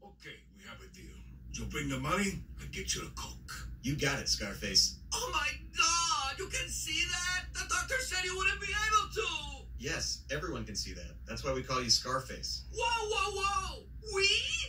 Okay, we have a deal. You bring the money, I get you the coke. You got it, Scarface. Oh my God! You can see that? The doctor said he wouldn't be able to! Yes, everyone can see that. That's why we call you Scarface. Whoa, whoa, whoa! We?